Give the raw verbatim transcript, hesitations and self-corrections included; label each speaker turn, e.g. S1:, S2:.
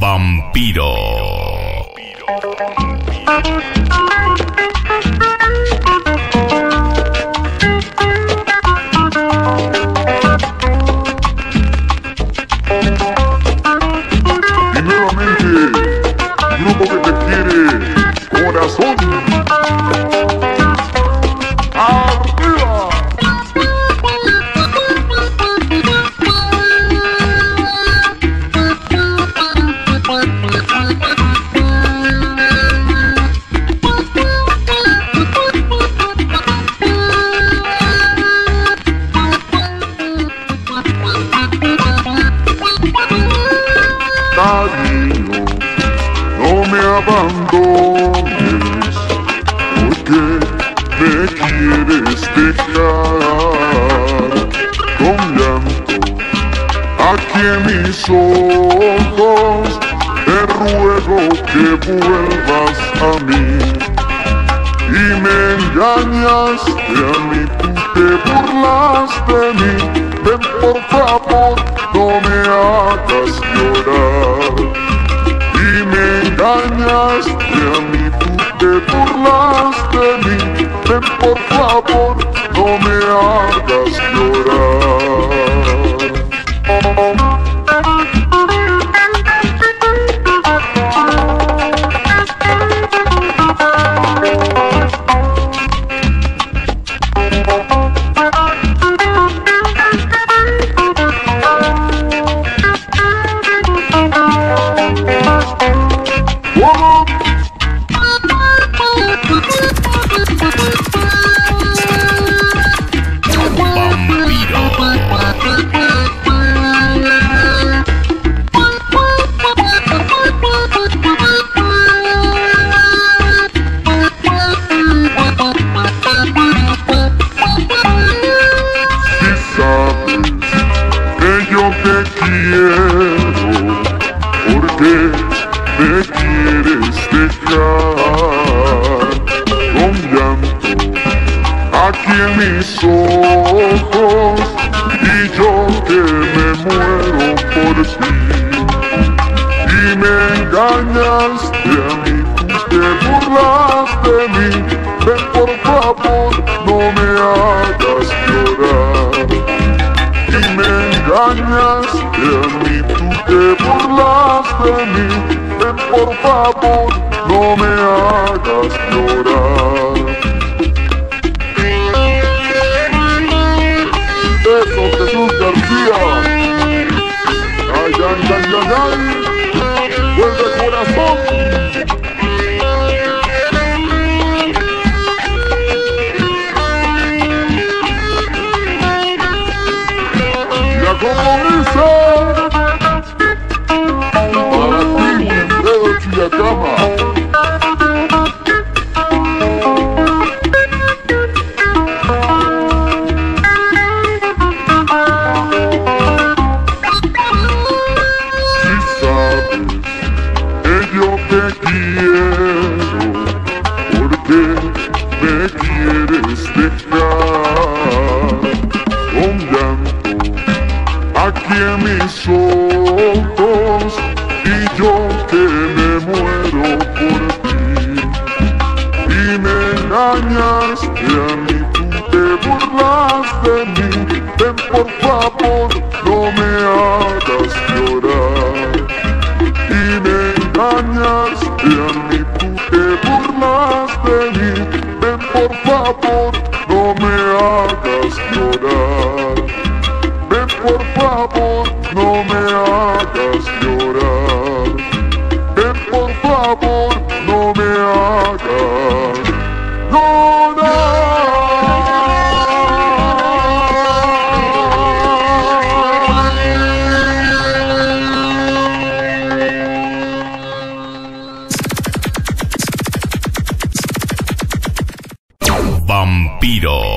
S1: Vampiro.
S2: Y nuevamente, grupo que te quiere, Corazón. ¡Arriba! Cariño, no me abandones, porque me quieres dejar con llanto aquí en mis ojos. Te ruego que vuelvas a mí y me engañaste a mí, tú te burlas de mí. Ven por favor, no me hagas llorar. Y me engañaste a mí, tú te burlas de mí. Ven por favor, no me hagas llorar. Mis ojos y yo que me muero por ti, y me engañaste a mí, tú te burlas de mí. Ven por favor, no me hagas llorar. Y me engañaste a mí, tú te burlas de mí. Ven por favor, no me hagas llorar. Eso, Jesús García. Ay, ay, ay, ay, ay. Vuelve, corazón. Ya como dice, para ti, Wilfredo Chillacama. Aquí en mis ojos y yo que me muero por ti, y me engañaste a mí, tú te burlas de mí. Ven por favor, no me hagas llorar. Y me engañaste a mí, tú te burlas de mí. Ven por favor, no me hagas llorar. Ven por favor, no me hagas llorar. Ven por favor, no me hagas llorar.
S1: Vampiro.